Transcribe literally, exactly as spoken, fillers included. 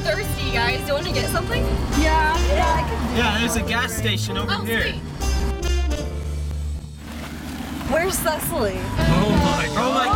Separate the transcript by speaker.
Speaker 1: thirsty, you guys. Do you want to get something?
Speaker 2: Yeah, yeah, I can do
Speaker 3: Yeah, there's a gas station over
Speaker 1: Oh,
Speaker 3: here.
Speaker 1: sweet.
Speaker 2: Where's Cecily?
Speaker 3: Oh my god. Oh my